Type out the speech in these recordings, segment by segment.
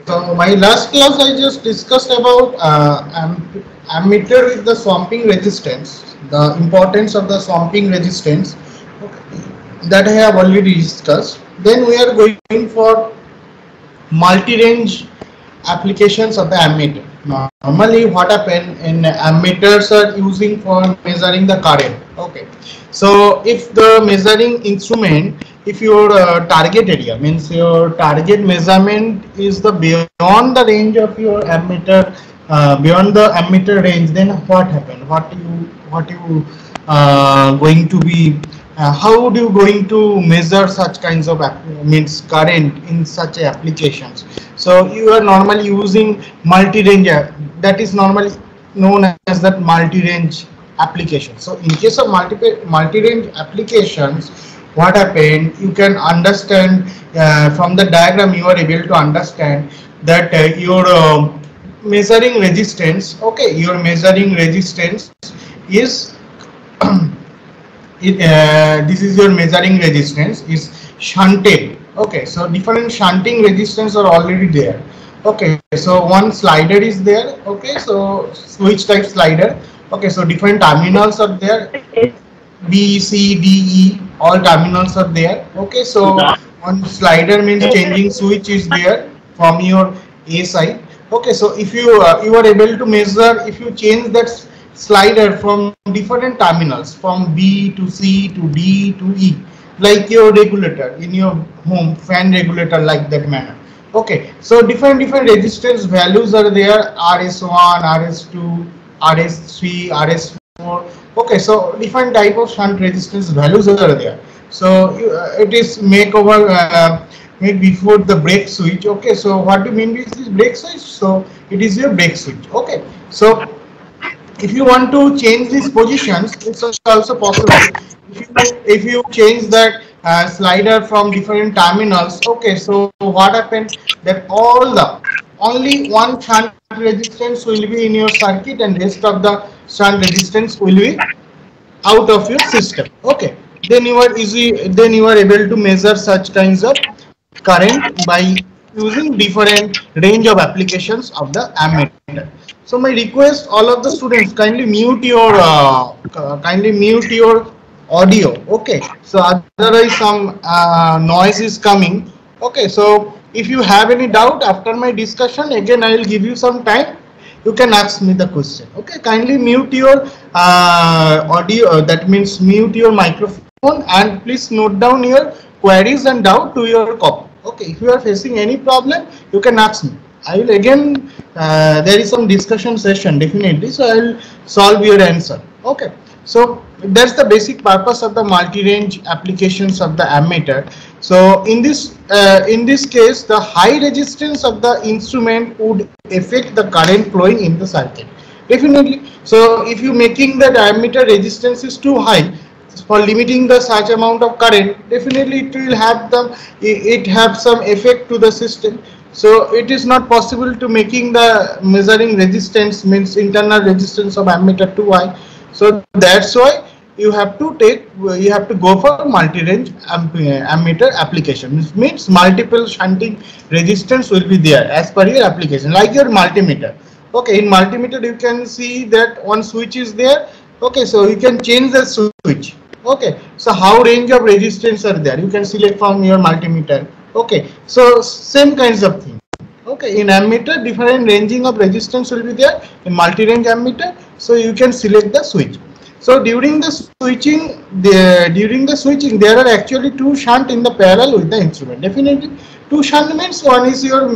So my last class I just discussed about ammeter with the swamping resistance, the importance of the swamping resistance. Okay, that I have already discussed. Then we are going for multi-range applications of the ammeter. Normally what happen in ammeters are using for measuring the current. Okay, so if the measuring instrument, if your target area means your target measurement is the beyond the range of your ammeter, beyond the ammeter range, then what happen, what you going to be how do you going to measure such kinds of means current in such applications. So you are normally using multi-range, that is normally known as that multi-range application. So in case of multi-range applications, what happened, you can understand from the diagram, you are able to understand that your measuring resistance, okay, your measuring resistance is this is your measuring resistance is shunted. Okay, so different shunting resistance are already there. Okay, so one slider is there. Okay, so switch type slider. Okay, so different terminals are there, B, C, D, E, all terminals are there. Okay, so one slider means changing switch is there from your A side. Okay, so if you are able to measure, if you change that slider from different terminals from B to C to D to E, like your regulator in your home, fan regulator, like that manner. Okay, so different resistance values are there, RS1, RS2, RS3, RS4. Okay, so different type of shunt resistance values are there. So it is make over make before the brake switch. Okay, so what do you mean with this brake switch? So it is your brake switch. Okay, so if you want to change these positions, it's also possible. If you change that slider from different terminals, okay, so what happened, that all the only one shunt resistance will be in your circuit and rest of the shunt resistance will be out of your system. Okay, then you are able to measure such kinds of current by using different range of applications of the ammeter. So my request, all of the students, kindly mute your audio. Okay, so otherwise some noise is coming. Okay, so if you have any doubt after my discussion, again I will give you some time, you can ask me the question. Okay, kindly mute your audio, that means mute your microphone, and please note down your queries and doubt to your copy. Okay, if you are facing any problem, you can ask me. I will again there is some discussion session definitely, so I will solve your answer. Okay, so that's the basic purpose of the multi-range applications of the ammeter. So in this case, the high resistance of the instrument would affect the current flowing in the circuit definitely. So if you making the ammeter resistance is too high for limiting the such amount of current, definitely it will have some effect to the system. So it is not possible to making the measuring resistance, means internal resistance of ammeter too high. So that's why you have to go for multi-range ammeter application. It means multiple shunting resistance will be there as per your application, like your multimeter. Okay, in multimeter you can see that one switch is there. Okay, so you can change the switch. Okay, so how range of resistance are there, you can select from your multimeter. Okay, so same kinds of thing. Okay, in ammeter different ranging of resistance will be there in multi-range ammeter, so you can select the switch. So during the switching there are actually two shunt in the parallel with the instrument. Definitely two shunt means one is your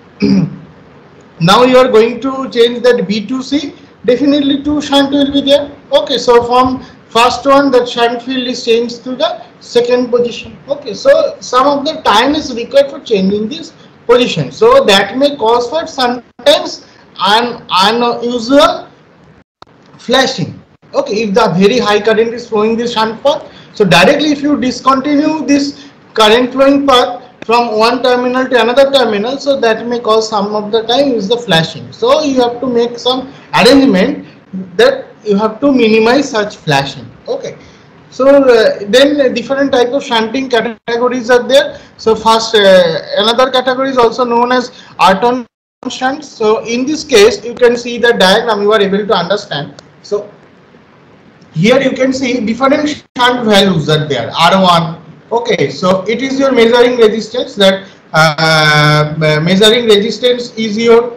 now you are going to change that B to C, definitely two shunt will be there. Okay, so from first one, the shunt field is changed to the second position. Okay, so some of the time is required for changing this position, so that may cause for sometimes an unusual flashing. Okay, if the very high current is flowing this shunt path, so directly if you discontinue this current flowing path from one terminal to another terminal, so that may cause some of the time is the flashing. So you have to make some arrangement that you have to minimize such flashing. Okay, So then different type of shunting categories are there. So first another category is also known as Arton shunt. So in this case you can see the diagram, you are able to understand. So here you can see different shunt values are there. R1, okay, so it is your measuring resistance, that measuring resistance is your,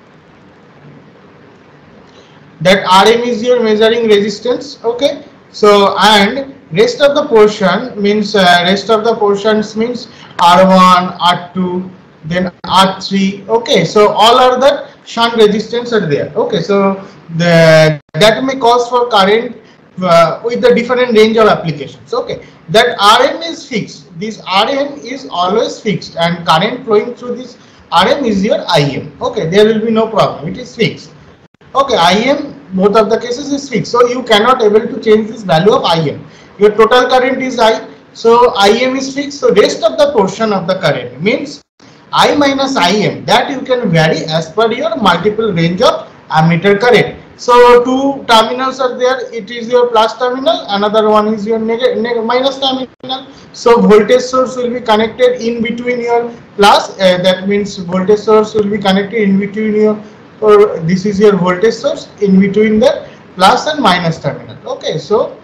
that Rm is your measuring resistance, okay. So and rest of the portion means rest of the portions means R1, R2, then R3, okay. So all are the shunt resistance are there, okay. So that may cause for current with the different range of applications, okay. That Rm is fixed, this Rm is always fixed, and current flowing through this Rm is your Im, okay. There will be no problem, it is fixed, okay. Im both of the cases is fixed, so you cannot able to change this value of Im. Your total current is I, so Im is fixed. So rest of the portion of the current means I minus Im, that you can vary as per your multiple range of ammeter current. So two terminals are there, it is your plus terminal, another one is your minus terminal. So voltage source will be connected in between your plus, that means voltage source will be connected in between your, or this is your voltage source in between the plus and minus terminal, okay. So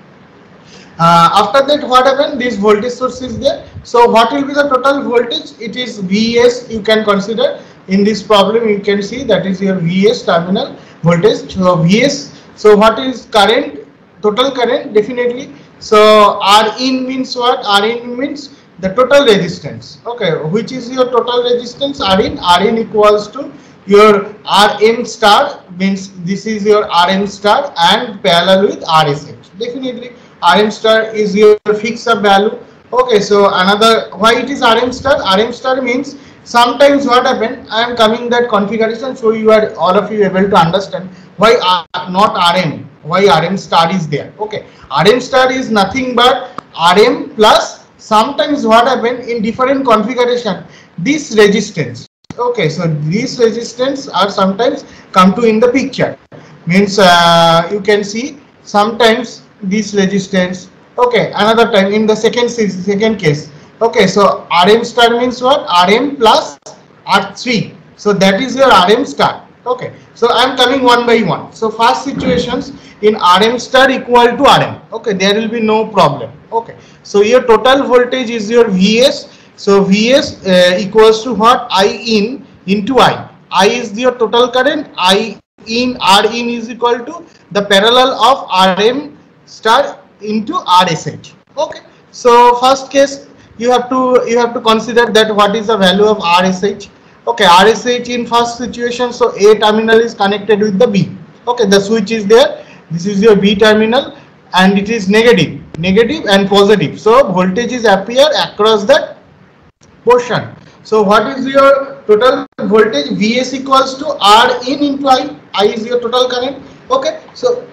after that what happened, this voltage source is there. So what will be the total voltage? It is Vs, you can consider in this problem, you can see that is your Vs terminal voltage. So Vs, so what is current, total current, definitely. So Rin means what? Rin means the total resistance, okay. Which is your total resistance? Rin equals to your Rm star, means this is your Rm star and parallel with Rsh, definitely. Rm star is your fixed up value, okay. So another, why it is Rm star? Rm star means sometimes what happened, I am coming that configuration, so you are all of you able to understand why not Rm, why Rm star is there, okay. Rm star is nothing but Rm plus sometimes what happened in different configuration, this resistance, okay. So these resistance are sometimes come to in the picture, means you can see sometimes this resistance, okay. Another time in the second case, okay. So Rm star means what? Rm plus R3, so that is your Rm star, okay. So I am coming one by one. So first situations in Rm star equal to Rm, okay, there will be no problem, okay. So your total voltage is your Vs. So Vs equals to what? I in into I. I is your total current. I in Rin is equal to the parallel of Rm star into Rsh, okay. So first case you have to consider that what is the value of Rsh, okay. Rsh in first situation, so A terminal is connected with the B, okay. The switch is there, this is your B terminal, and it is negative and positive, so voltage is appear across that portion. So what is your total voltage? Vs equals to Rin into I. I is your total current, okay. So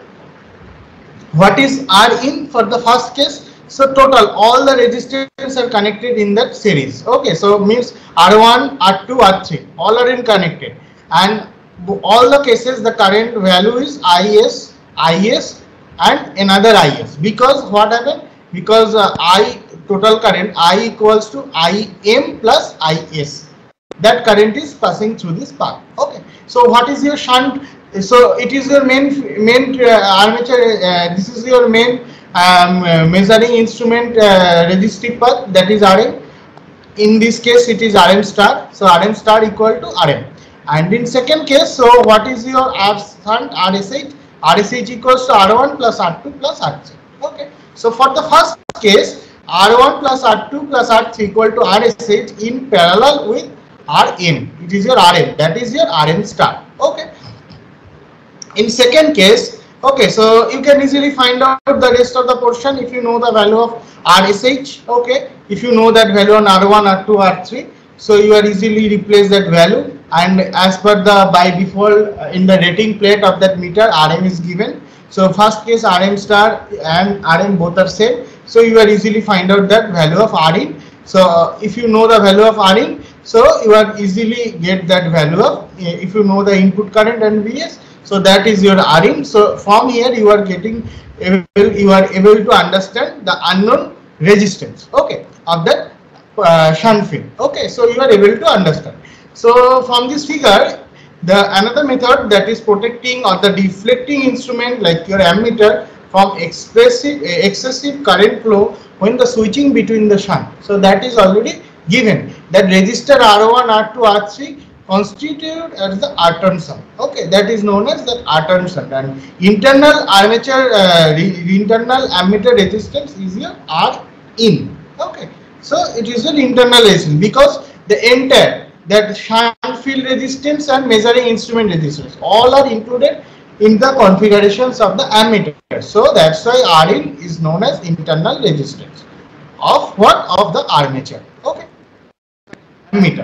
what is Rin for the first case? So total, all the resistors are connected in that series, okay. So means R1, R2, R3, all are in connected, and all the cases the current value is Is, and another Is, because what happened? Because I total current I equals to Im plus Is, that current is passing through this path, okay. So what is your shunt? So it is your main armature, this is your main measuring instrument resistive path, that is Rm. In this case it is Rm star, so Rm star equal to Rm. And in second case, so what is your shunt? Rsh. Rsh equals to R1 plus R2 plus R3, okay. So for the first case, R1 plus R2 plus R3 equal to Rsh in parallel with Rm, it is your Rm, that is your Rm star, okay. In second case, okay, so you can easily find out the rest of the portion if you know the value of Rsh, okay. If you know that value on R1, R2, R3, so you are easily replace that value, and as per the by default in the rating plate of that meter, Rm is given. So first case Rm star and Rm both are same, so you are easily find out that value of Rin. So if you know the value of Rin, so you are easily get that value of, if you know the input current and Vs, so that is your Rin. So from here you are getting you are able to understand the unknown resistance, okay, of that shunt field. Okay, so you are able to understand. So from this figure, the another method, that is protecting or the deflecting instrument like your ammeter from excessive current flow when the switching between the shunt. So that is already given, that resistor R1, R2, R3 constituted as the R-turn sum. Okay, that is known as the R-turn sum, and internal armature internal ammeter resistance is your R in. Okay, so it is an internal resistance because the entire that shunt field resistance and measuring instrument resistance all are included in the configurations of the ammeter. So that's why Rin is known as internal resistance of what, of the armature. Okay, ammeter.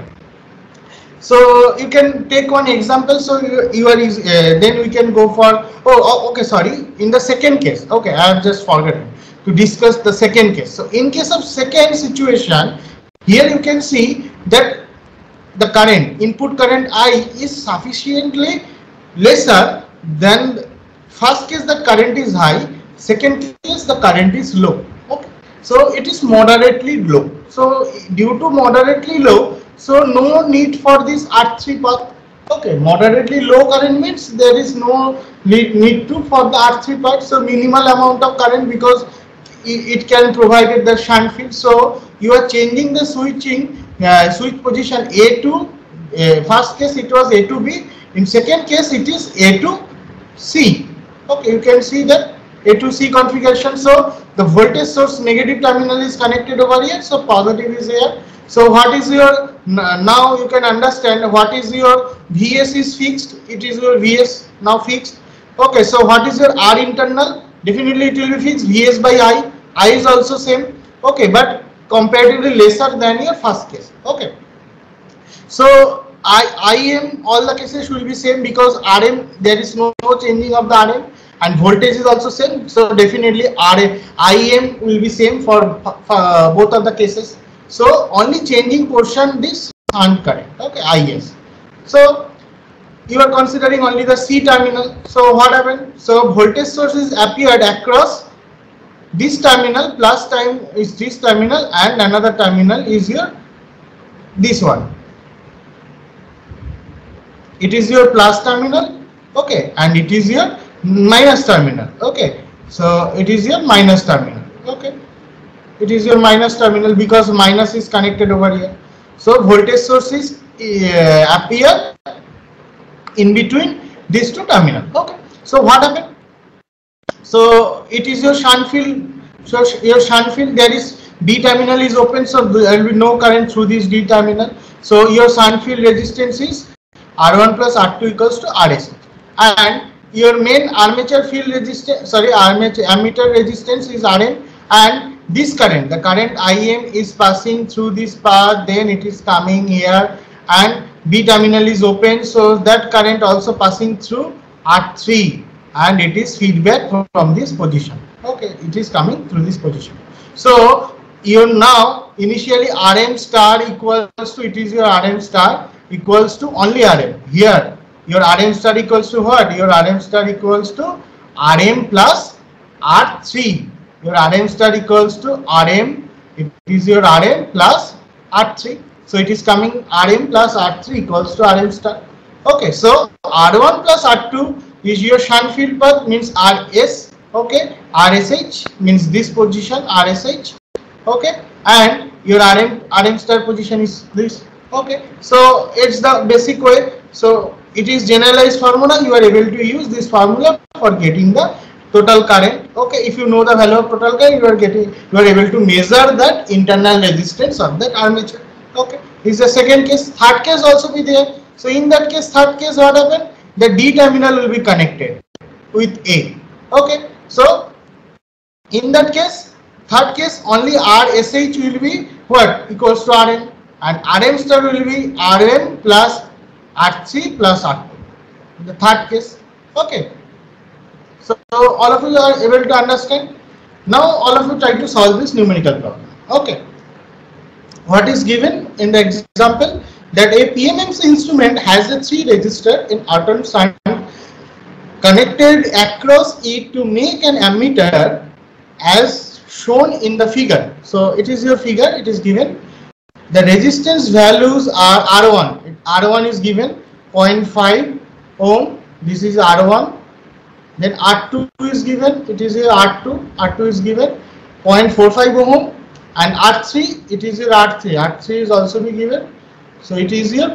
So you can take one example. So you are then we can go for okay, sorry, in the second case. Okay, I have just forgotten to discuss the second case. So in case of second situation, here you can see that the current, input current I is sufficiently lesser than first case. The current is high, second case the current is low. Okay, so it is moderately low. So due to moderately low, so no need for this R3 path. Okay, moderately low current means there is no need to for the R3 path. So minimal amount of current because it can provide the shunt field. So you are changing the switching switch position A to first case it was A to B, in second case it is A to C. Okay, you can see that A to C configuration. So the voltage source negative terminal is connected over here, so positive is here. So what is your, now you can understand what is your Vs is fixed, it is your Vs now fixed. Okay, so what is your R internal? Definitely it will be fixed, Vs by I is also same. Okay, but comparatively lesser than your first case. Okay, so Im all the cases will be same because Rm there is no changing of the Rm, and voltage is also same. So definitely Im will be same for both of the cases. So only changing portion this shunt current. Okay, Is. So you are considering only the C terminal. So what happened? So voltage source is appeared across this terminal, plus time is this terminal, and another terminal is your this one. It is your plus terminal. Okay, and it is your minus terminal. Okay, so it is your minus terminal. Okay, it is your minus terminal because minus is connected over here. So voltage sources appear in between these two terminals. Okay, so what happened? So it is your shunt field. So your shunt field, there is D terminal is open, so there will be no current through this D terminal. So your shunt field resistance is R1 plus R2 equals to RS, and your main armature field resistance, sorry, ammeter resistance is Rn, and this current, the current Im is passing through this path, then it is coming here, and B terminal is open, so that current also passing through R3, and it is feedback from this position. Okay, it is coming through this position. So you now initially Rm star equals to, it is your Rm star equals to only Rm. Here your Rm star equals to what? Your Rm star equals to Rm plus R3. Your Rm star equals to Rm, it is your Rm plus R3. So it is coming Rm plus R3 equals to Rm star. Okay, so R1 plus R2 is your shunt field path, means Rs. Okay, RSH means this position RSH. Okay, and your Rm star position is this. Okay, so it's the basic way. So it is generalized formula. You are able to use this formula for getting the total current. Okay, if you know the value of total current, you are able to measure that internal resistance of that armature. Okay, this is the second case. Third case also be there. So in that case, third case, what happened? The D terminal will be connected with A. Okay, so in that case, third case, only RSH will be what? Equals to Rm, and Rm star will be Rm plus R3 plus R2. The third case. Okay, so all of you are able to understand. Now all of you try to solve this numerical problem. Okay, what is given in the example? That a PMMC instrument has a 3 resistor in R-turn shunt connected across it to make an ammeter as shown in the figure. So it is your figure, it is given. The resistance values are R1. R1 is given 0.5 ohm. This is R1. Then R2 is given. It is your R2. R2 is given 0.45 ohm. And R3, it is your R3. R3 is also be given. So it is your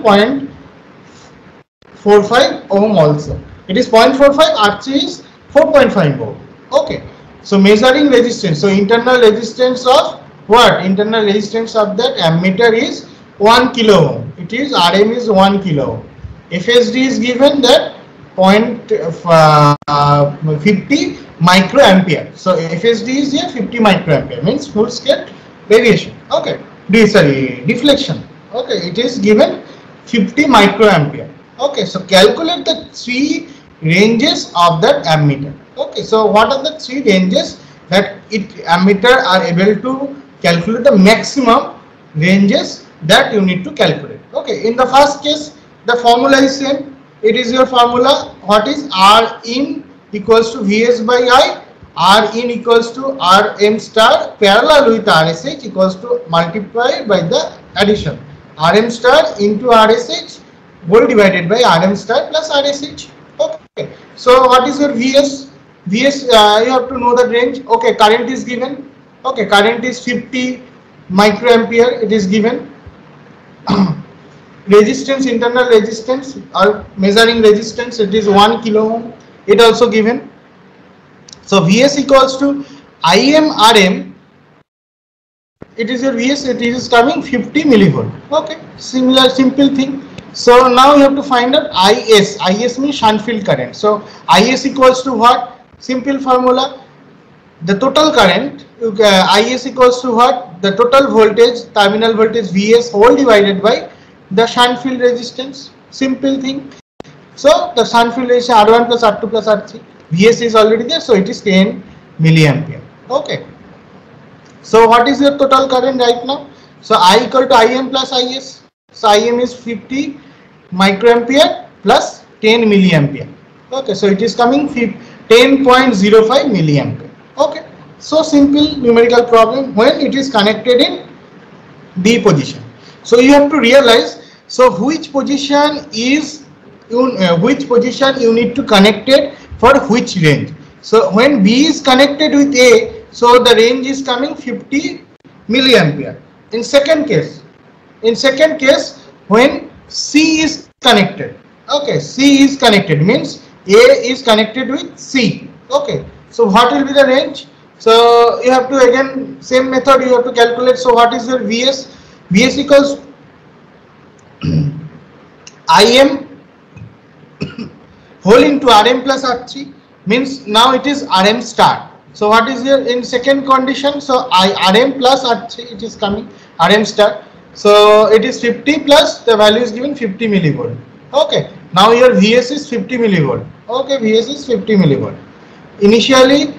0.45 ohm also. It is 0.45. R3 is 4.5 ohm. Okay. So measuring resistance. So internal resistance of what? Internal resistance of that ammeter is 1 kilo ohm. It is Rm is 1 kilo ohm. FSD is given that 50 microampere. So FSD is here 50 microampere, means full scale variation. Okay. Deflection. Okay. It is given 50 microampere. Okay. So calculate the three ranges of that ammeter. Okay. So what are the three ranges that ammeter are able to calculate? The maximum ranges that you need to calculate. Okay. In the first case, the formula is same. It is your formula. What is R in equals to Vs by I. R in equals to Rm star parallel with RSH equals to multiplied by the addition. Rm star into RSH whole divided by Rm star plus RSH. Okay. So what is your Vs? Vs you have to know the range. Okay. Current is given. Okay. Current is 50 microampere. It is given. Resistance, internal resistance or measuring resistance, it is 1 kilo ohm. It also given. So Vs equals to Im Rm. It is your Vs. It is coming 50 millivolt. Okay. Similar simple thing. So now you have to find out Is. Is means shunt field current. So Is equals to what? Simple formula. The total current. Is equals to what? The total voltage, terminal voltage Vs whole divided by the shunt field resistance. Simple thing. So the shunt field is R1 plus R2 plus R3. Vs is already there, so it is 10 milliampere. Okay. So what is your total current right now? So I equal to Im plus Is. So Im is 50 microampere plus 10 milliampere. Okay. So it is coming 10.05 milliampere. Okay. So simple numerical problem when it is connected in D position. So you have to realize. So which position is which position you need to connect it for which range. So when B is connected with A, so the range is coming 50 milliampere. In second case when C is connected. Okay, C is connected means A is connected with C. Okay, so what will be the range? So you have to again same method you have to calculate. So what is your Vs? Vs equals Im whole into Rm plus R3 means now it is Rm star. So what is here in second condition? So Rm plus R3 it is coming Rm star. So it is 50 plus the value is given 50 millivolt. Okay. Now your Vs is 50 millivolt. Okay, Vs is 50 millivolt. Initially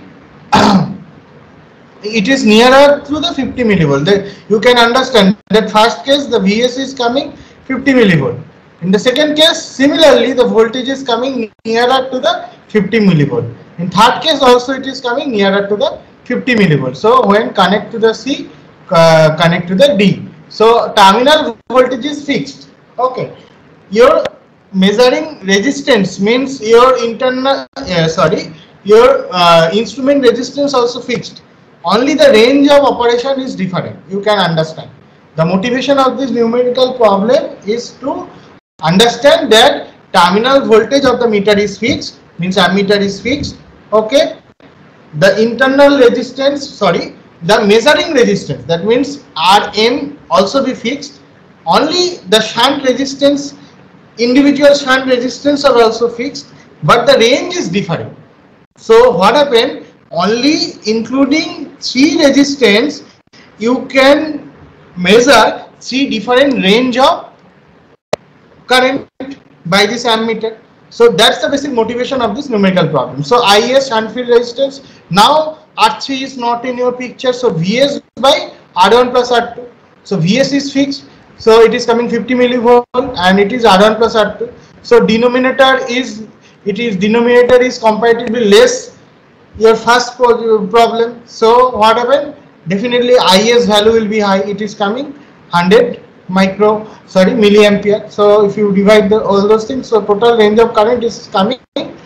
it is nearer to the 50 millivolt. You can understand that first case the Vs is coming 50 millivolt. In the second case, similarly, the voltage is coming nearer to the 50 millivolt. In third case, also it is coming nearer to the 50 millivolt. So when connect to the C, connect to the D. So terminal voltage is fixed. Okay. Your measuring resistance means your internal, your instrument resistance also fixed. Only the range of operation is different. You can understand. The motivation of this numerical problem is to understand that terminal voltage of the meter is fixed, means ammeter is fixed. Okay. The internal resistance, the measuring resistance, that means Rm also be fixed. Only the shunt resistance, individual shunt resistance are also fixed, but the range is different. So what happened? Only including three resistance, you can measure three different range of current by this ammeter. So that's the basic motivation of this numerical problem. So Is shunt field resistance. Now R3 is not in your picture. So Vs by R1 plus R2. So Vs is fixed. So it is coming 50 millivolt and it is R1 plus R2. So denominator is it is denominator is comparatively less your first problem. So what happened? Definitely IS value will be high. It is coming 100 milliampere. So if you divide all those things, so total range of current is coming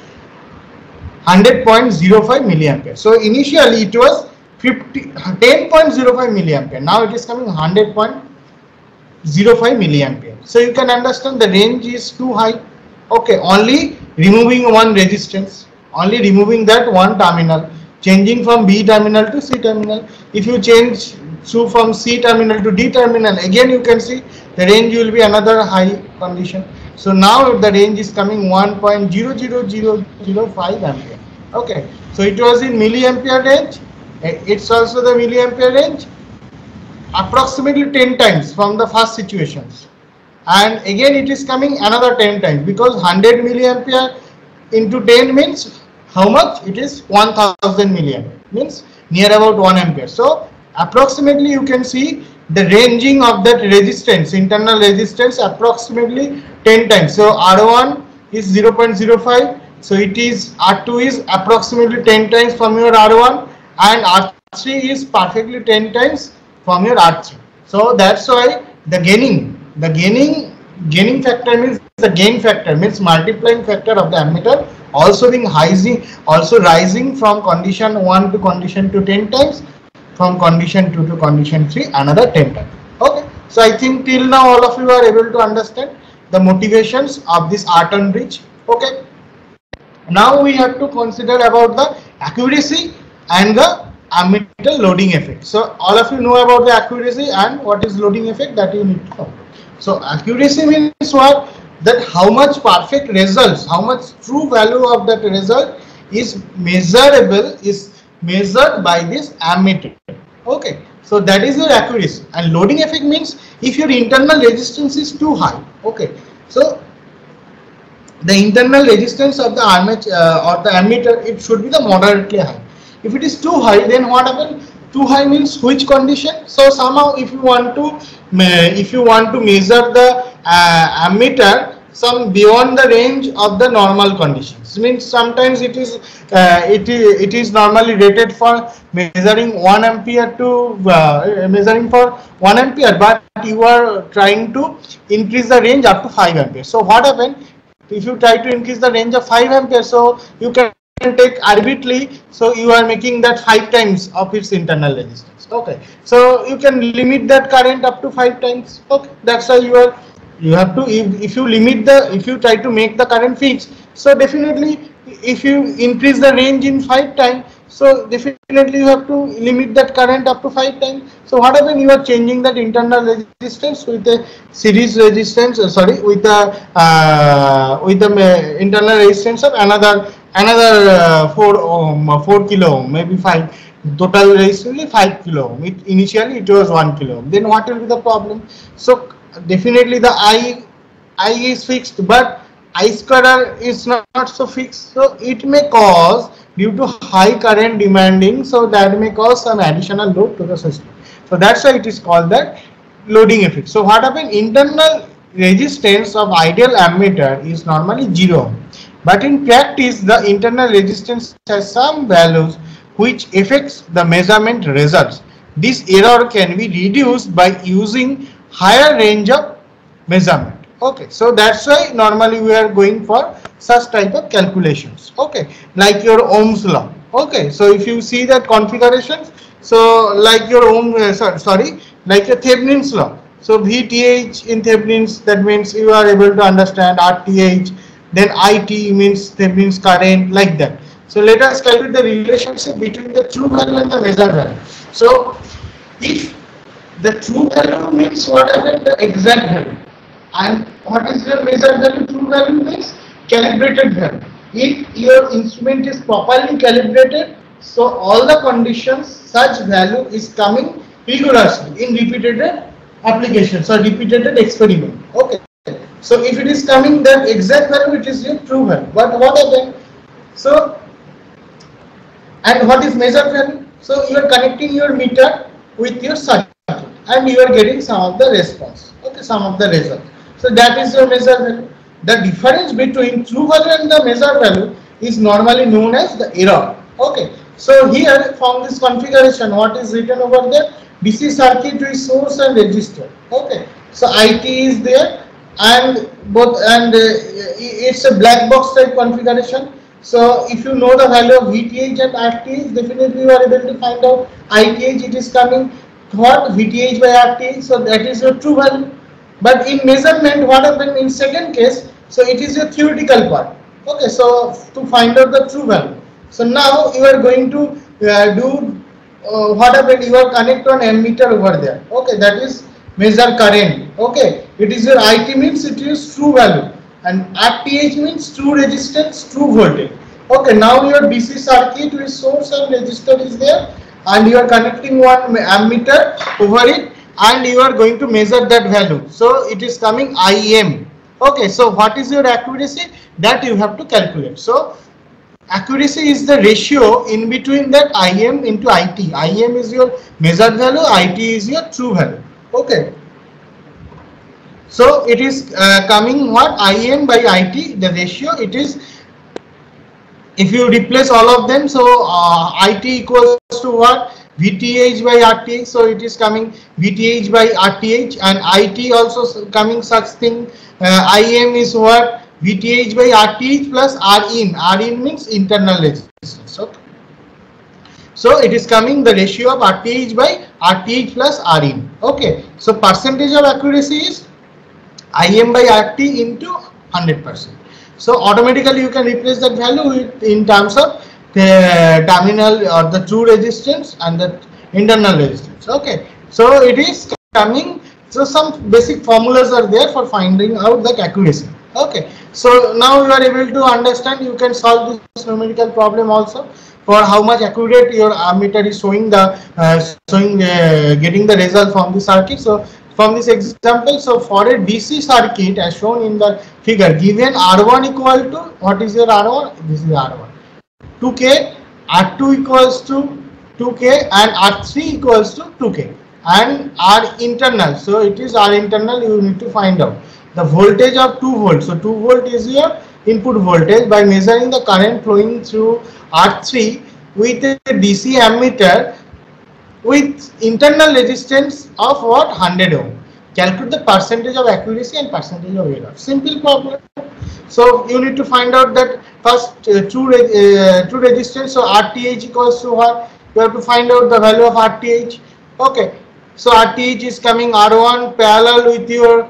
100.05 milliampere. So initially it was 10.05 milliampere. Now it is coming 100.05 milliampere. So you can understand the range is too high. Okay, only removing one resistance, only removing that one terminal, changing from B terminal to C terminal. If you change from C terminal to D terminal, again you can see the range will be another high condition. So now the range is coming 1.00005 ampere. Okay, so it was in milliampere range. It's also the milliampere range, approximately 10 times from the first situations, and again it is coming another 10 times, because 100 milliampere into 10 means how much? It is 1000 milliampere, means near about 1 ampere. So approximately you can see the ranging of that resistance, internal resistance, approximately 10 times. So R1 is 0.05, so it is R2 is approximately 10 times from your R1, and R3 is perfectly 10 times from your R3. So that's why the gaining factor means the gain factor, means multiplying factor of the ammeter also being rising from condition 1 to condition 2 10 times, from condition 2 to condition 3 another 10 times. Okay, so I think till now all of you are able to understand the motivations of this R-turn bridge. Okay, now we have to consider about the accuracy and the ammeter loading effect. So all of you know about the accuracy and what is loading effect, that you need to know. So accuracy means what? That how much perfect results, how much true value of that result is measured by this ammeter. Okay, so that is your accuracy. And loading effect means if your internal resistance is too high. Okay, so the internal resistance of the armature or the ammeter, it should be the moderately high. If it is too high, then what happens? Too high means which condition? So somehow if you want to measure the ammeter some beyond the range of the normal conditions, means sometimes it is normally rated for measuring 1 ampere to measuring for 1 ampere, but you are trying to increase the range up to 5 ampere. So what happens if you try to increase the range of 5 ampere? So you can take arbitrarily, so you are making that 5 times of its internal resistance. Okay, so you can limit that current up to 5 times. Okay, that's why you have to, if you try to make the current fixed, so definitely if you increase the range in 5 times, so definitely you have to limit that current up to 5 times. So what happens? You are changing that internal resistance with a series resistance, with the internal resistance of another 4 kilo ohm, maybe 5. Total resistance 5 kilo ohm. Initially it was 1 kilo ohm. Then what will be the problem? So definitely the I is fixed, but I square is not so fixed. So it may cause, due to high current demanding, so that may cause some additional load to the system. So that's why it is called that loading effect. So what happens? Internal resistance of ideal ammeter is normally 0. But in practice, the internal resistance has some values which affects the measurement results. This error can be reduced by using higher range of measurement. Okay, so that's why normally we are going for such type of calculations. Okay, like your Ohm's law. Okay, so if you see that configurations, so like your like your Thevenin's law. So VTH in Thevenin's, that means you are able to understand RTH. Then IT means Thevenin's current, like that. So let us calculate the relationship between the true value and the measured value. So if the true value means whatever the exact value, and what is the measured value? True value means calibrated value. If your instrument is properly calibrated, so all the conditions, such value is coming rigorously in repeated applications or repeated experiment. Okay. So if it is coming that exact value, it is your true value. But what happened? So, and what is measured value? So you are connecting your meter with your circuit and you are getting some of the response. Okay, some of the result. So that is your measured value. the difference between true value and the measured value is normally known as the error. Okay, so here from this configuration, what is written over there? DC circuit with source and resistor. Okay, so IT is there, and both, and it's a black box type configuration. So if you know the value of VTH and RTH, definitely you are able to find out ITH. It is coming what VTH by RTH, so that is your true value. But in measurement, what happened in second case? So it is your theoretical part. Okay, so to find out the true value. So now you are going to do what happened? You are connect on ammeter over there. Okay, that is measure current. Okay, it is your IT means it is true value, and RTH means true resistance, true voltage. Okay, now your DC circuit with source and resistor is there, and you are connecting one ammeter over it, and you are going to measure that value. So it is coming IM. Okay, so what is your accuracy? That you have to calculate. So accuracy is the ratio in between that IM into IT. IM is your measured value, IT is your true value. Okay, so it is coming what? IM by IT, the ratio. It is, if you replace all of them, so IT equals to what? VTH by RTH, so it is coming VTH by RTH, and IT also coming such thing. IM is what? VTH by RTH plus RIN. RIN means internal resistance. Okay, so it is coming the ratio of RTH by RTH plus RIN. Okay, so percentage of accuracy is IM by RT into 100%. So automatically you can replace that value in terms of the terminal or the true resistance and the internal resistance. Okay, so it is coming. So some basic formulas are there for finding out the accuracy. Okay, so now you are able to understand. You can solve this numerical problem also for how much accurate your ammeter is showing the getting the result from the circuit. So from this example, so for a DC circuit as shown in the figure, given R1 equal to, what is your R1? This is R1. 2K, R2 equals to 2K, and R3 equals to 2K, and R internal. So it is R internal. You need to find out the voltage of 2 volts. So 2 volt is your input voltage. By measuring the current flowing through R3 with a DC ammeter with internal resistance of what? 100 ohm. Calculate the percentage of accuracy and percentage of error. Simple problem. So you need to find out that first true resistance. So RTH equals to what? You have to find out the value of RTH. Okay, so RTH is coming R1 parallel with your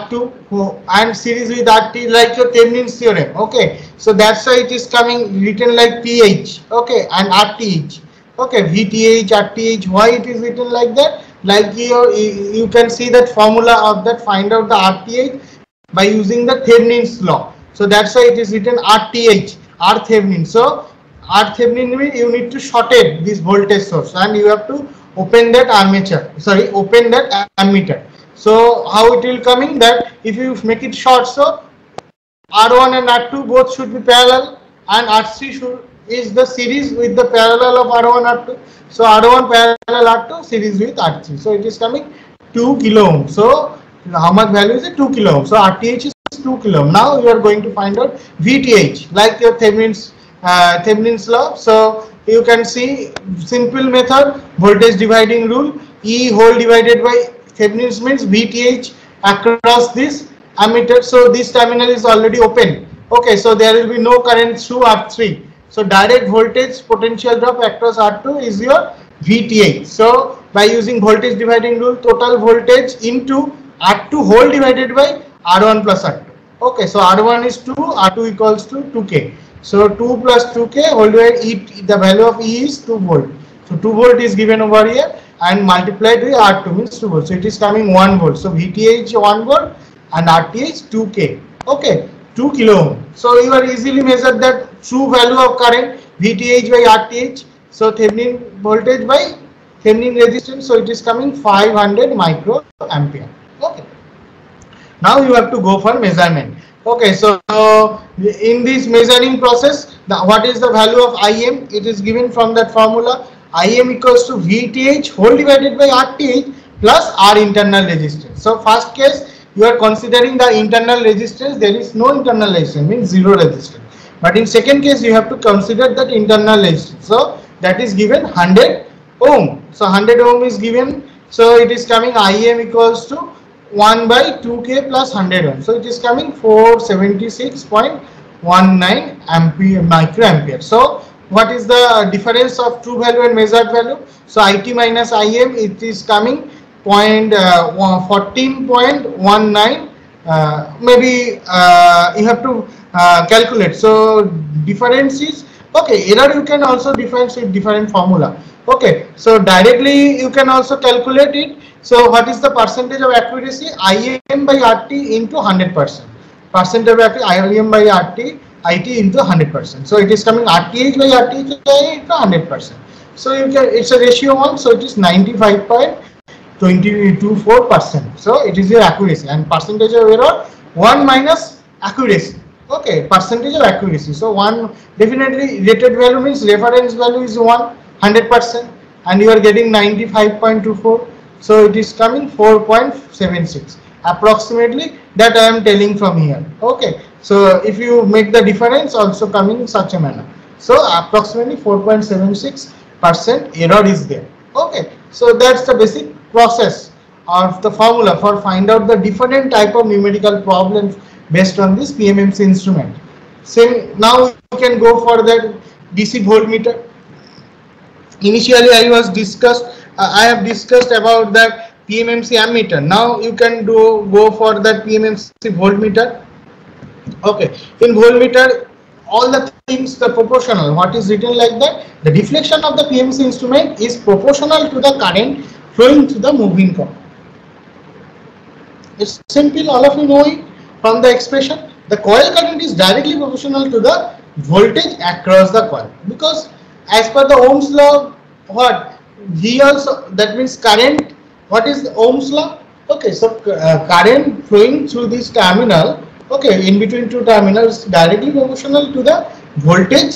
R2 and series with RT, like your Thevenin's theorem. Okay, so that's why it is coming written like TH. Okay, and RTH. Okay, VTH, RTH. Why it is written like that? Like you can see that formula of that, find out the RTH by using the Thevenin's law. So that's why it is written RTH, R Thevenin. So R Thevenin means you need to shorten this voltage source, and you have to open that armature. Sorry, open that ammeter. So how it will coming that if you make it short, so R1 and R2 both should be parallel, and R3 is the series with the parallel of R1 R2. So R1 parallel R2 series with R3. So it is coming 2 kilo ohm. So how much value is it? 2 kilo ohm. So RTH is 2 kilo ohm. Now you are going to find out VTH, like your Thevenin's law. So you can see simple method, voltage dividing rule. E whole divided by Thevenin's means VTH across this ammeter. So this terminal is already open. Okay, so there will be no current through R3. So direct voltage potential drop across R2 is your VTH. So by using voltage dividing rule, total voltage into R2 whole divided by R1 plus R2. Okay, so R1 is 2, R2 equals to 2K. So 2 plus 2K whole divided E, the value of E is 2 volt. So 2 volt is given over here and multiplied with R2 means 2 volt. So it is coming 1 volt. So VTH 1 volt and RTH 2K. Okay, 2 kilo ohm. So you are easily measured that true value of current VTH by RTH. So Thevenin voltage by Thevenin resistance. So it is coming 500 micro ampere. Okay. Now you have to go for measurement. Okay, so in this measuring process, what is the value of IM? It is given from that formula. IM equals to VTH whole divided by RTH plus R internal resistance. So first case, you are considering the internal resistance, there is no internal resistance, means zero resistance. But in second case, you have to consider that internal resistance. So that is given 100 ohm. So 100 ohm is given. So it is coming Im equals to 1 by 2k plus 100 ohm. So it is coming 476.19 ampere microampere. So what is the difference of true value and measured value? So IT minus Im, it is coming 14.19. Maybe you have to calculate. So difference is okay. Error you can also define with different formula. Okay, so directly you can also calculate it. So what is the percentage of accuracy? Im by RT into 100%. Percentage of accuracy Im by RT IT into 100%. So it is coming RTH by RTH into 100%. So you can, it's a ratio 1. So it is 95.224%. So it is your accuracy, and percentage of error 1 minus accuracy. Okay, percentage of accuracy. So 1 definitely rated value means reference value is 100%, and you are getting 95.24. So it is coming 4.76 approximately, that I am telling from here. Okay, so if you make the difference also coming in such a manner. So approximately 4.76% error is there. Okay, so that's the basic process of the formula for find out the different type of numerical problems based on this PMMC instrument. So now we can go for that DC voltmeter. Initially I have discussed about that PMMC ammeter. Now you can go for that PMMC voltmeter. Okay, in voltmeter all the things, the proportional, what is written like that, the deflection of the PMMC instrument is proportional to the current flowing through the moving coil. It's simple, all of you know it from the expression. The coil current is directly proportional to the voltage across the coil, because as per the Ohm's law, what he also, that means current, what is the Ohm's law? Okay, so current flowing through this terminal, okay, in between two terminals, directly proportional to the voltage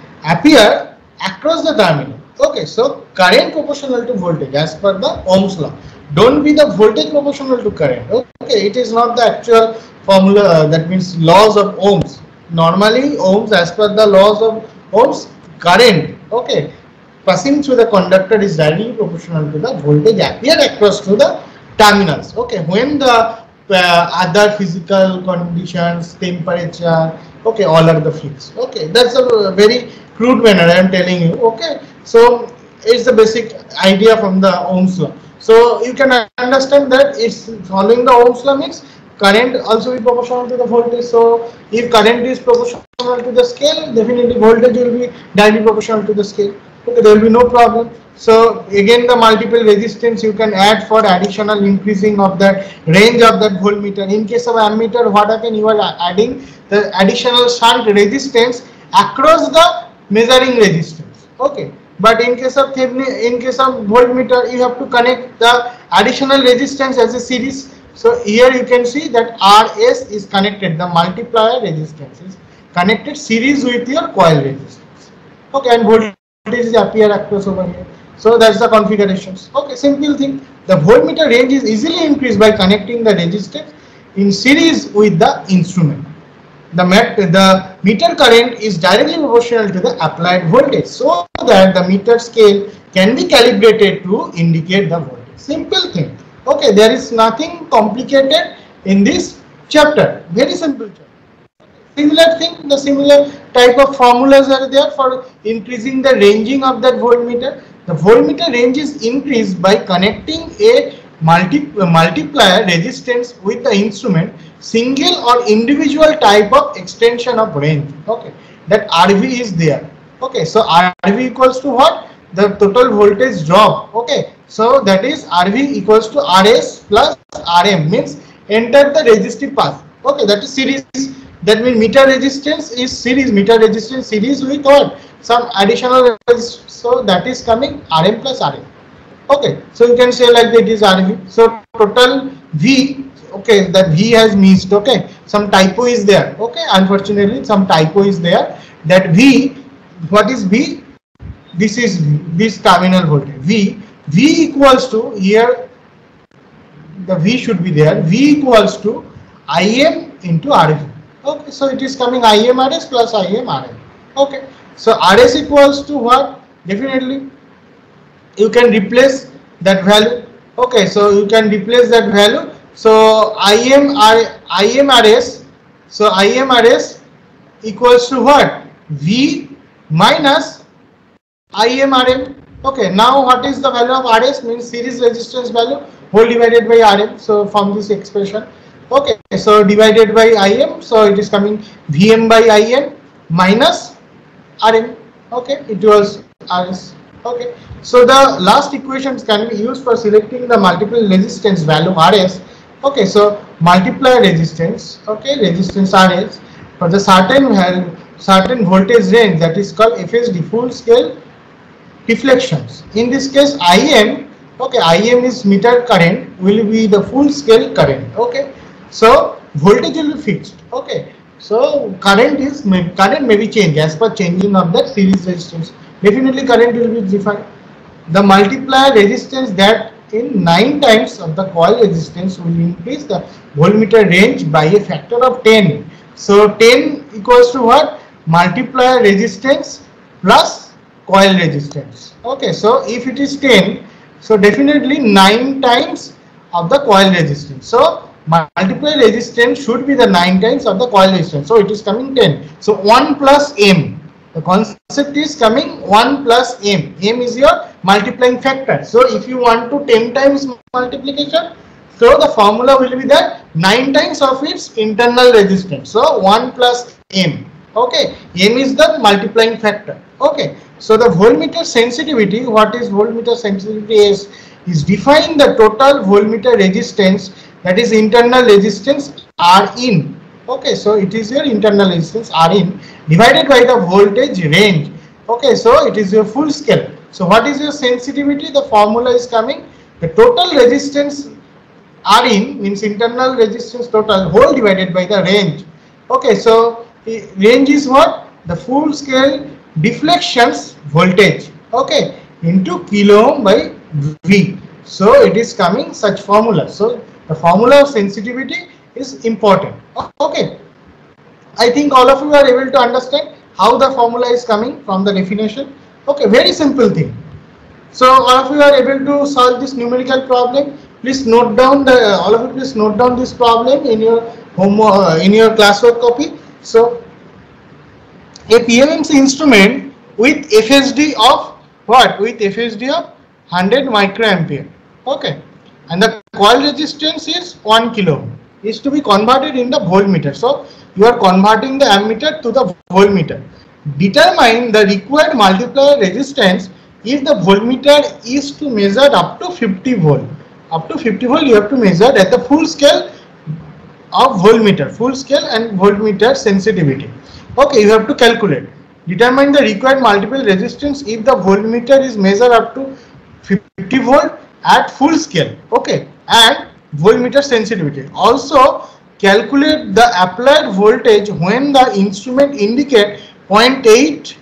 appear across the terminal. Okay, so current proportional to voltage as per the Ohm's law. Don't be the voltage proportional to current. Okay, it is not the actual formula, that means laws of Ohms. Normally Ohms, as per the laws of Ohms, current, okay, passing through the conductor is directly proportional to the voltage appear across to the terminals. Okay, when the other physical conditions, temperature, okay, all are the fixed. Okay, that's a very crude manner I am telling you. Okay, so it's the basic idea from the Ohm's law. So you can understand that it's following the Ohm's law means current also be proportional to the voltage. So if current is proportional to the scale, definitely voltage will be directly proportional to the scale. Okay, there will be no problem. So again, the multiple resistance you can add for additional increasing of that range of that voltmeter. In case of ammeter, what happen, you are adding the additional shunt resistance across the measuring resistance. Okay, but in case of voltmeter, you have to connect the additional resistance as a series. So here you can see that RS is connected, the multiplier resistance is connected series with your coil resistance. Okay, and voltage is appear across over here. So that's the configurations. Okay, simple thing. The voltmeter range is easily increased by connecting the resistance in series with the instrument. The meter current is directly proportional to the applied voltage, so that the meter scale can be calibrated to indicate the voltage. Simple thing. Okay, there is nothing complicated in this chapter. Very simple chapter. Similar thing, the similar type of formulas are there for increasing the ranging of that voltmeter. The voltmeter range is increased by connecting a multiplier resistance with the instrument, single or individual type of extension of range. Okay, that RV is there. Okay, so RV equals to what? The total voltage drop. Okay, so that is RV equals to RS plus RM, means enter the resistive path. Okay, that is series. That means meter resistance is series, meter resistance series with what? Some additional resistance. So that is coming RM plus RM. Okay, so you can say like that is RV. So total V, okay, that V has missed. Okay, some typo is there. Okay, unfortunately some typo is there. That V, what is V? This is this terminal voltage. V equals to here. the V should be there. V equals to Im into RV. Okay, so it is coming Im RS plus Im RM. Okay, so RS equals to what? Definitely you can replace that value. Okay, so you can replace that value. So Im RS, so Im RS equals to what? V minus Im RM. Okay, now what is the value of RS? Means series resistance value whole divided by RM. So from this expression, okay, so divided by Im, so it is coming Vm by Im minus RM. Okay, it was RS. Okay, so the last equations can be used for selecting the multiple resistance value RS. Okay, so multiply resistance, okay, resistance RS for the certain value, certain voltage range, that is called FSD, full scale deflections. In this case Im, okay, Im is meter current, will be the full scale current. Okay, so voltage will be fixed. Okay, so current may be changed as per changing of that series resistance. Definitely current will be defined. The multiplier resistance, that in 9 times of the coil resistance, will increase the voltmeter range by a factor of 10. So 10 equals to what? Multiplier resistance plus coil resistance. Okay, so if it is 10, so definitely 9 times of the coil resistance. So multiplier resistance should be the 9 times of the coil resistance. So it is coming 10. So 1 plus M. The concept is coming 1 plus M. M is your multiplying factor. So if you want to 10 times multiplication, so the formula will be that 9 times of its internal resistance. So 1 plus M. Okay, M is the multiplying factor. Okay, so the voltmeter sensitivity, what is voltmeter sensitivity is define the total voltmeter resistance, that is internal resistance R in. Okay, so it is your internal resistance R in divided by the voltage range. Okay, so it is your full scale. So what is your sensitivity? The formula is coming, the total resistance R in means internal resistance total whole divided by the range. Okay, so range is what? The full scale deflections voltage, okay, into kilo ohm by V. So it is coming such formula. So the formula of sensitivity is important. Okay, I think all of you are able to understand how the formula is coming from the definition. Okay, very simple thing. So all of you are able to solve this numerical problem. Please note down the, all of you please note down this problem in your homework, in your classwork copy. So a PMMC instrument with FSD of what? With FSD of 100 microampere. Okay, and the coil resistance is 1 kilo ohm, is to be converted in the voltmeter. So you are converting the ammeter to the voltmeter. Determine the required multiplier resistance if the voltmeter is to measure up to 50 volt. Up to 50 volt you have to measure at the full scale of voltmeter, full scale and voltmeter sensitivity. Okay, you have to calculate. Determine the required multiple resistance if the voltmeter is measured up to 50 volt at full scale. Okay, and voltmeter sensitivity. Also calculate the applied voltage when the instrument indicate 0.8,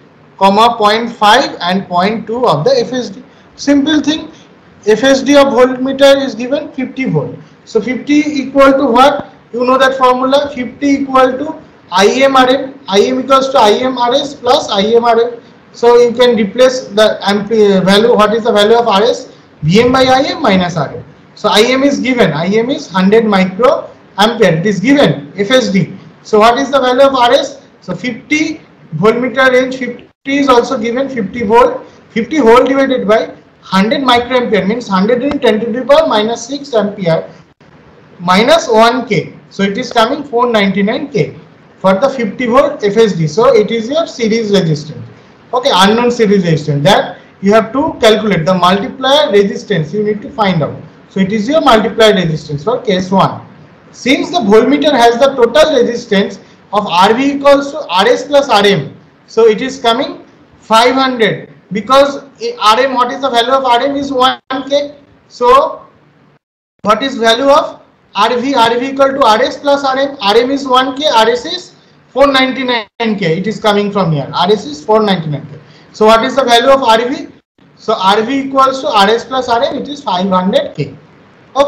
0.5 and 0.2 of the FSD. Simple thing, FSD of voltmeter is given 50 volt. So 50 equal to what? You know that formula, 50 equal to IMRM. Im equals to IMRS plus IMRM. So you can replace the value. What is the value of RS? Vm by Im minus RM. So Im is given. Im is 100 micro ampere. It is given FSD. So what is the value of RS? So 50 voltmeter range 50 is also given 50 volt. 50 whole divided by 100 microampere means 100 in 10 to the power minus 6 ampere minus 1 K. So it is coming 499 K for the 50 volt FSD. So it is your series resistance. Okay, unknown series resistance, that you have to calculate the multiplier resistance, you need to find out. So it is your multiplier resistance for case 1. Since the voltmeter has the total resistance of RV equals to RS plus RM, so it is coming 500 because RM, what is the value of RM is 1K. So what is value of RV? RV equal to RS plus RM. RM is 1K, RS is 499K. It is coming from here. RS is 499K. So what is the value of RV? So RV equals to RS plus RM. It is 500K. Okay.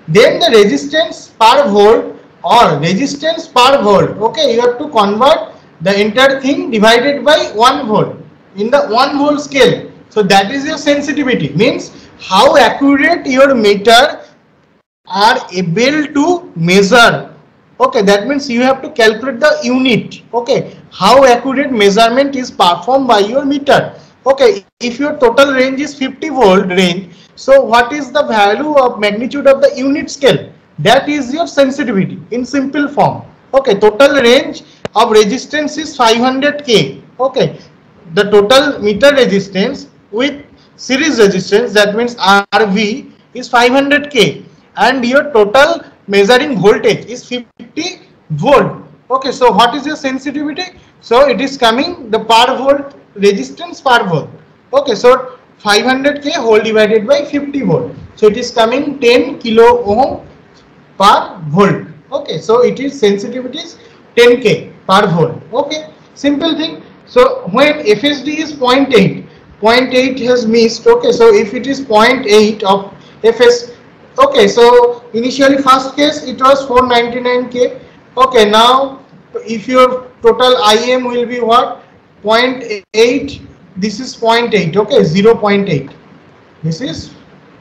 Then the resistance per volt or resistance per volt. Okay, you have to convert the entire thing divided by 1 volt in the 1 volt scale. So that is your sensitivity, means how accurate your meter are able to measure. Okay, that means you have to calculate the unit. Okay, how accurate measurement is performed by your meter. Okay, if your total range is 50 volt range, so what is the value of magnitude of the unit scale? That is your sensitivity in simple form. Okay, total range of resistance is 500k. Okay, the total meter resistance with series resistance, that means RV, is 500k, and your total measuring voltage is 50 volt. Okay, so what is your sensitivity? So it is coming the per volt resistance per volt. Okay, so 500k whole divided by 50 volt, so it is coming 10 kilo ohm per volt. Okay, so it is sensitivity is 10k per volt. Okay, simple thing. So when FSD is 0.8, 0.8 has missed. Okay, so if it is 0.8 of FS, okay, so initially first case it was 499k. Okay, now if your total IM will be what, 0.8, this is 0.8. Okay, 0.8, this is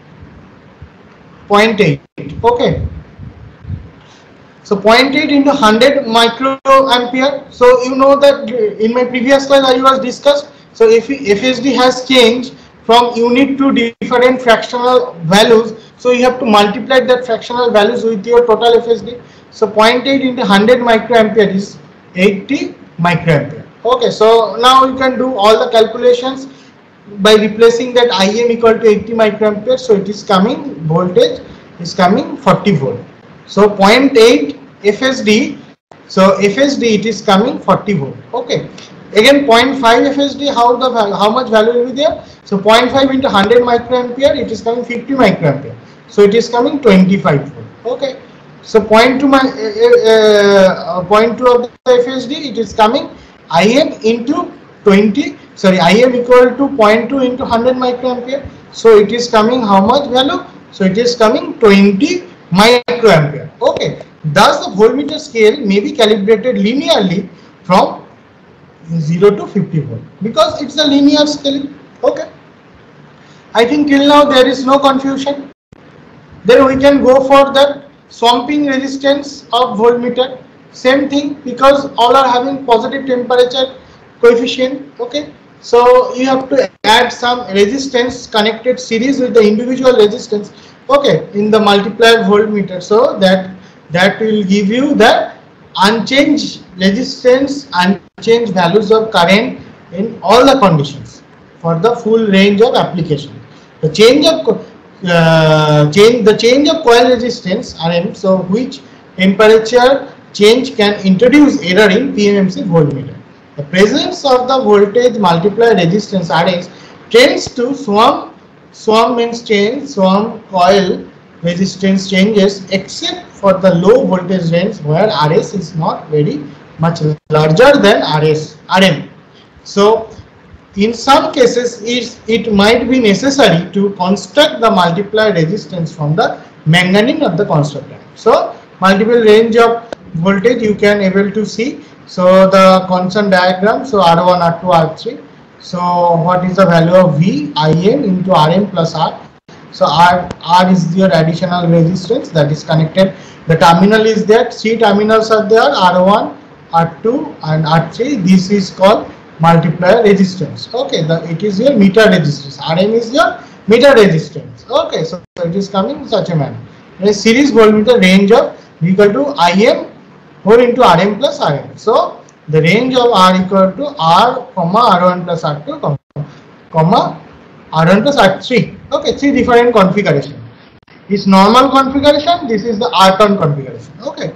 0.8. Okay, so 0.8 into 100 microampere. So you know that in my previous class I was discussed. So if FSD has changed from unit to different fractional values, so you have to multiply that fractional values with your total FSD. So 0.8 into 100 microampere is 80 microampere. Okay, so now you can do all the calculations by replacing that IM equal to 80 microampere. So it is coming, voltage is coming 40 volt. So 0.8 FSD, so FSD it is coming 40 volt. Okay, again 0.5 FSD, how much value will be there? So 0.5 into 100 microampere, it is coming 50 microampere. So it is coming 25 volt. Okay, so 0.2 of the FSD, it is coming IM into 20. Sorry, IM equal to 0.2 into 100 microampere. So it is coming how much value? So it is coming 20 microampere. Okay, thus the voltmeter scale may be calibrated linearly from 0 to 50 volt because it's a linear scaling. Okay, I think till now there is no confusion. Then we can go for that swamping resistance of voltmeter. Same thing, because all are having positive temperature coefficient. Okay, so you have to add some resistance connected series with the individual resistance. Okay, in the multiplier voltmeter, so that will give you the unchanged resistance, unchanged values of current in all the conditions for the full range of application. The change of coil resistance RM, so which temperature change can introduce error in PMMC voltmeter. The presence of the voltage multiplier resistance RS tends to swamp means change, swamp coil resistance changes except for the low voltage range where RS is not very much larger than RM. So in some cases it might be necessary to construct the multiplier resistance from the manganese of the constructor. So multiple range of voltage you can able to see. So the constant diagram, so R1, R2, R3. So what is the value of V, IN into Rm plus R? So R is your additional resistance that is connected. The terminal is there, 3 terminals are there, R1, R2 and R3. This is called multiplier resistance. Okay, it is your meter resistance. Rm is your meter resistance. Okay, so it is coming in such a manner. A series voltmeter range of V equal to Im whole into Rm plus Rm. So the range of R equal to R, R1 plus R2, R1 plus R3. Okay, 3 different configuration. This normal configuration, this is the R-turn configuration. Okay.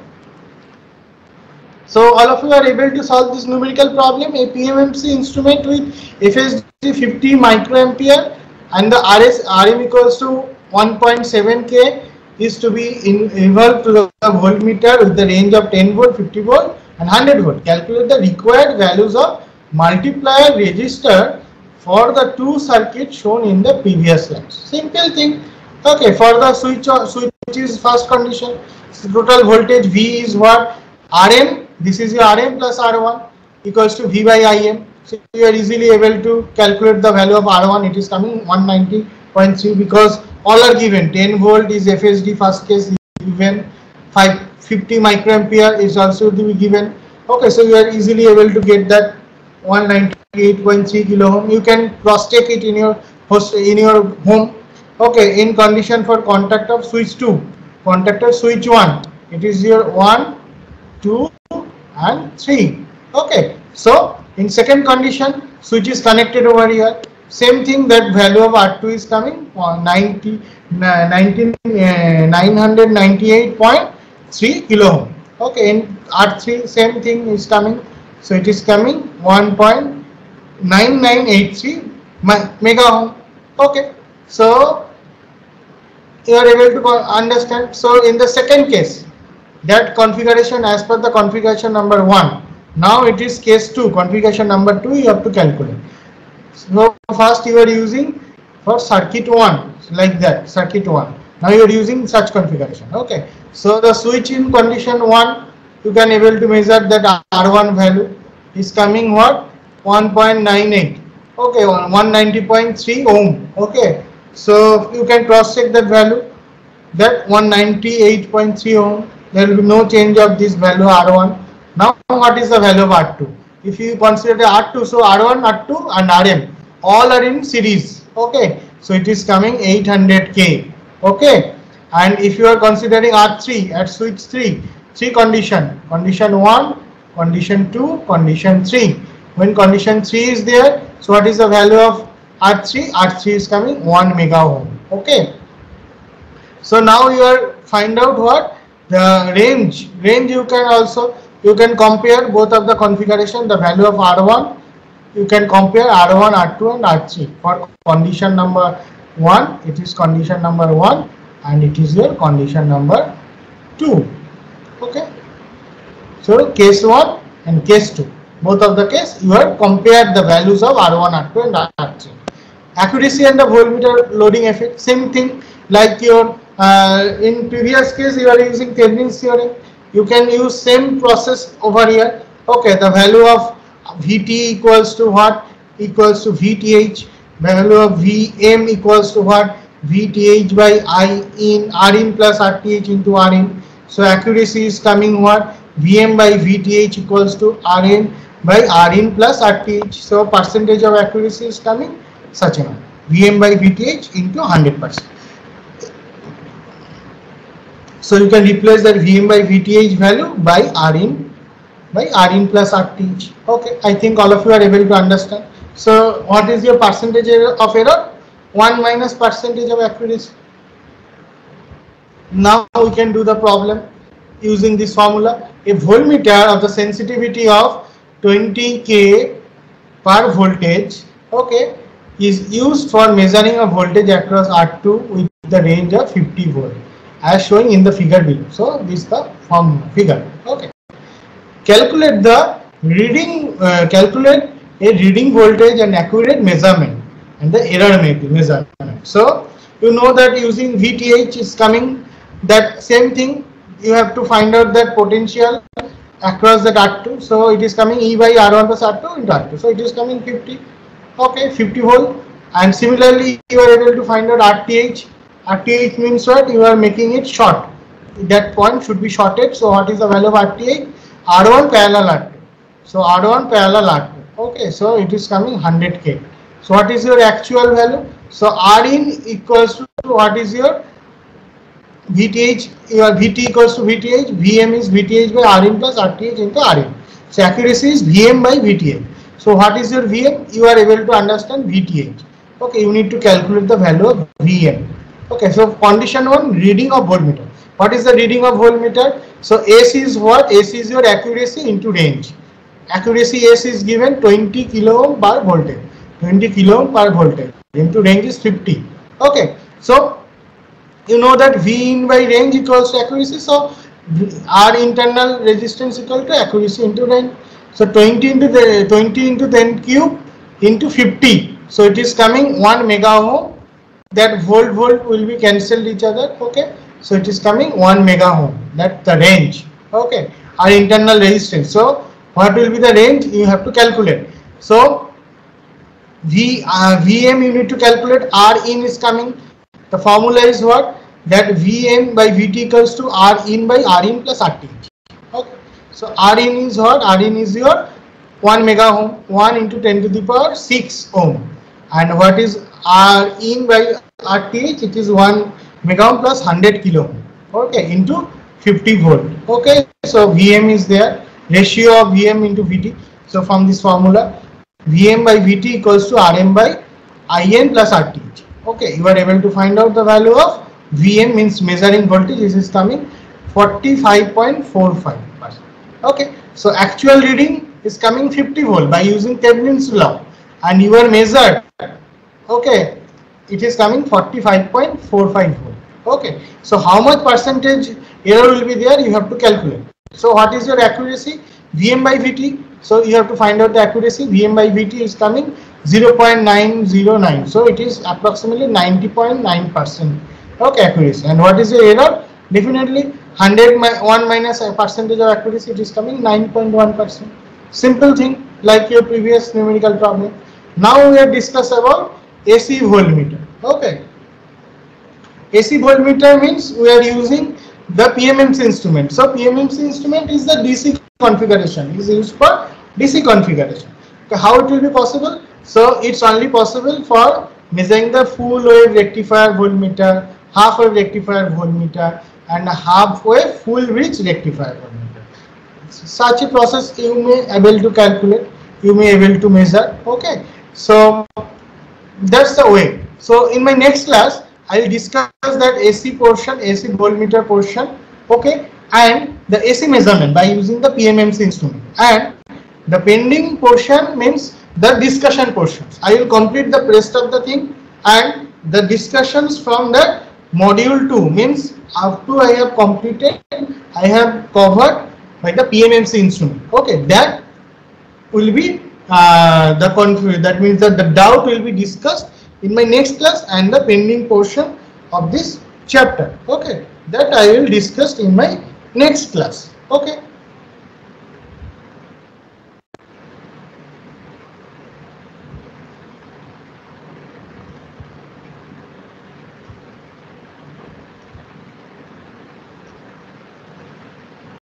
So all of you are able to solve this numerical problem. A PMMC instrument with FSD 50 microampere and the Rm equals to 1.7K is to be involved to the voltmeter with the range of 10 volt, 50 volt and 100 volt. Calculate the required values of multiplier resistor for the 2 circuits shown in the previous slides. Simple thing. Okay, for the switch is first condition. So total voltage V is what? Rm. This is your Rm plus R1 equals to V by Im. So you are easily able to calculate the value of R1. It is coming 190.3 because all are given. 10 volt is FSD first case given. 550 microampere is also to be given. Okay, so you are easily able to get that 198.3 kilo ohm. You can cross check it in your home. Okay, in condition for contact of switch 2, contact of switch 1, it is your 1, 2 and 3. Okay, so in second condition, switch is connected over here. Same thing, that value of R2 is coming 998.3 kilo ohm. Okay, in R3 same thing is coming, so it is coming 1.9983 mega ohm. Okay, so you are able to understand. So in the second case, that configuration as per the configuration number 1, now it is case 2, configuration number 2 you have to calculate. So first you are using for circuit 1 like that, circuit 1. Now you are using such configuration. Okay, so the switch in condition 1, you can able to measure that R1 value is coming what? 1.98. Okay, 190.3 ohm. Okay, so you can cross check that value, that 198.3 ohm. There will be no change of this value R1. Now what is the value of R2? If you consider R2, so R1, R2 and Rm all are in series. Okay, so it is coming 800K. Okay, and if you are considering R3 at switch 3 condition, condition 1, condition 2, condition 3. When condition 3 is there, so what is the value of R3? R3 is coming 1 mega ohm. Okay, so now you are find out what the range you can also, you can compare both of the configuration, the value of R1, you can compare R1, R2 and R3 for condition number 1, it is condition number 1 and it is your condition number 2. Okay, so case 1 and case 2, both of the case you have compared the values of R1, R2 and R3. Accuracy and the voltmeter loading effect, same thing like your in previous case you are using Thevenin's theorem. You can use same process over here. Okay, the value of Vt equals to what? Equals to Vth. Value of Vm equals to what? Vth by I in Rin plus Rth into Rin. So accuracy is coming what? Vm by Vth equals to Rn by Rin plus Rth. So percentage of accuracy is coming such a number. Vm by Vth into 100%. So you can replace that Vm by Vth value by Rin plus Rth. Okay, I think all of you are able to understand. So what is your percentage of error? 1 minus percentage of accuracy. Now we can do the problem using this formula. A voltmeter of the sensitivity of 20K per voltage, okay, is used for measuring a voltage across R2 with the range of 50 volt as shown in the figure below. So this is the figure. Okay, calculate the reading, calculate a reading voltage and accurate measurement and the error measurement. So you know that using Vth is coming, that same thing you have to find out that potential across that R2. So it is coming E by R1 plus R2 into R2. So it is coming 50. Okay, 50 volt. And similarly you are able to find out Rth. Rth means what? You are making it short. That point should be shorted. So what is the value of Rth? R1 parallel R2. So R1 parallel R2. Okay, so it is coming 100K. So what is your actual value? So Rin equals to what is your Vth? Your Vt equals to Vth. Vm is Vth by Rin plus Rth into Rin. So accuracy is Vm by Vth. So what is your Vm? You are able to understand Vth. Okay, you need to calculate the value of Vm. Okay, so condition 1, reading of voltmeter. What is the reading of voltmeter? So S is what? S is your accuracy into range. Accuracy S is given 20 kilo ohm per voltage. 20 kilo ohm per voltage into range is 50. Okay, so you know that V in by range equals to accuracy. So R internal resistance equal to accuracy into range. So 20 into 10 cube into 50. So it is coming 1 mega ohm. That volt will be cancelled each other. Okay, So it is coming 1 mega ohm. That's the range. Okay, our internal resistance. So what will be the range? You have to calculate. So Vm you need to calculate. R in is coming. The formula is what? That Vm by Vt equals to R in by R in plus RT. Okay. So R in is what? R in is your 1 mega ohm. 1 into 10 to the power 6 ohm. And what is R in by RTH? It is 1 mega ohm plus 100 kilo ohm. Okay. Into 50 volt. Okay. So Vm is there. Ratio of Vm into Vt. So from this formula, Vm by Vt equals to Rm by In plus RTH. Okay, you are able to find out the value of Vm, means measuring voltage. This is coming 45.45%. Okay, so actual reading is coming 50 volt by using Thevenin's law, and you are measured. Okay, it is coming 45.45 volt. Okay, so how much percentage error will be there? You have to calculate. So what is your accuracy? Vm by Vt. So you have to find out the accuracy. Vm by Vt is coming 0.909. So it is approximately 90.9%. Okay, accuracy. And what is the error? Definitely 101 minus a percentage of accuracy. It is coming 9.1%. Simple thing, like your previous numerical problem. Now we have discussed about AC voltmeter. Okay. AC voltmeter means we are using the PMMC instrument. So PMMC instrument is the DC configuration. It is used for DC configuration. Okay, how it will be possible? So it's only possible for measuring the full wave rectifier voltmeter, half wave rectifier voltmeter, and half wave full bridge rectifier voltmeter. Such a process you may able to calculate, you may able to measure. Okay, so that's the way. So in my next class, I will discuss that AC portion, AC voltmeter portion, okay, and the AC measurement by using the PMMC instrument. And the pending portion means the discussion portions. I will complete the rest of the thing, and the discussions from the module 2 means up to I have completed, I have covered by the PMMC instrument. Okay, that will be that means that the doubt will be discussed in my next class, and the pending portion of this chapter. Okay, that I will discuss in my next class. Okay.